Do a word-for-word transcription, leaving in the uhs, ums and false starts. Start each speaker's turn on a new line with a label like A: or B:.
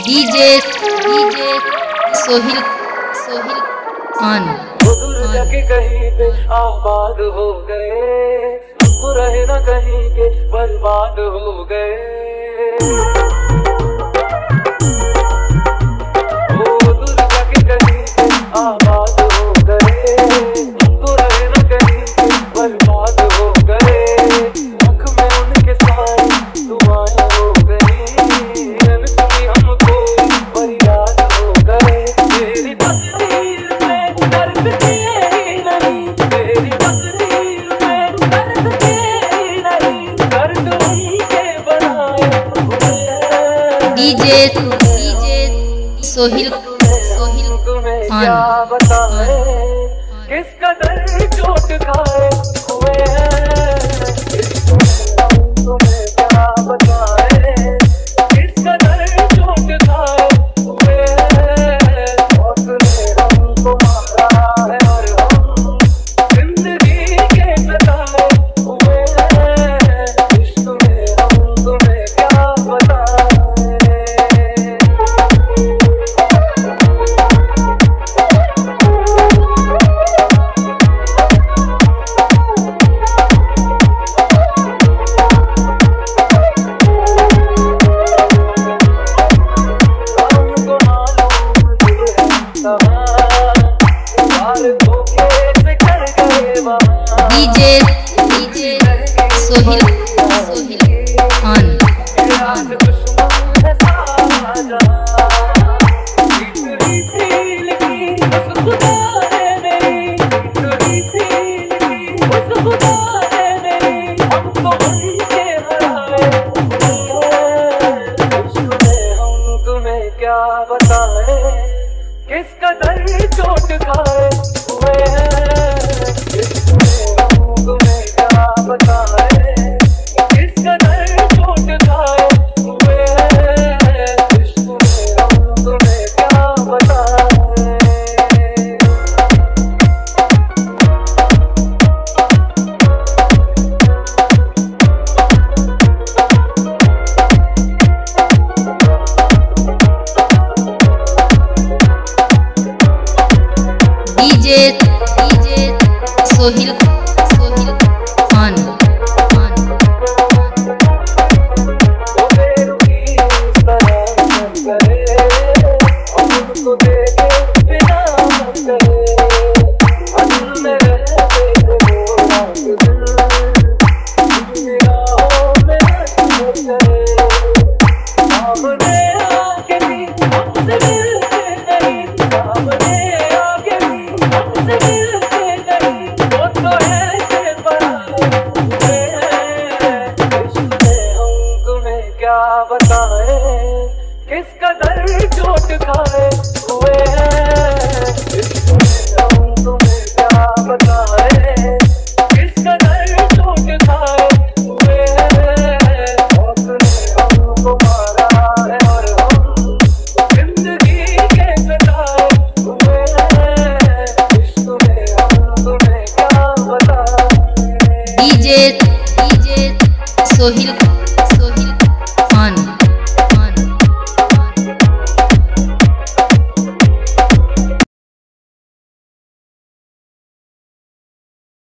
A: DJ DJ Sohil Sohil Khan
B: दूर जाके कहीं पे आबाद हो गए, अब रहे ना कहीं के बर्बाद हो गए। वो दूर जाके कहीं पे आबाद हो गए, अब रहे ना कहीं के बर्बाद हो गए। आँख में उनके साथ दुआएं हो गई, सुनी हमको फरियाद हो गए। तेरी तकदीर में दर्द के नहीं, तेरी तकदीर में दर्द के नहीं, दर्द उनके बनाए हुए।
A: डीजे डीजे सोहिल सोहिल
B: तुम्हें क्या बताएं किस कदर चोट खाए हुए हैं। तुम्हें क्या बताएं किस कदर चोट खाए हुए हैं। मौत ने हमको मारा है और हम जिंदगी के सताए हुए हैं। इश्क में हम तुम्हें क्या बताएं।
A: डीजे डीजे सोहिल सोहिल खान
B: तुम्हें क्या बताएं किस कदर चोट खाए हुए हैं। तुम्हें क्या बताएं किस कदर चोट खाए हुए हैं। इश्क में हम तुम्हें क्या बताएं।
A: डीजे डीजे सोहिल सोहिल खान खान
B: उनको देखे बिना करे अंदर में रहते थे वो रात दिन निगाहों में करे। सामने आके भी हमसे मिलते नहीं, सामने आके भी हमसे मिलते नहीं, वो तो ऐसे पराए हुए हैं। इश्क में हम तुम्हें क्या बताएं किस कदर चोट खाए हुए हैं। इश्क में हम तुम्हें क्या बताएं किस कदर चोट खाए हुए हैं। मौत ने हमको मारा है और हम जिंदगी के सताए हुए हैं। इश्क में हम तुम्हें क्या बताएं।
A: DJ DJ Sohil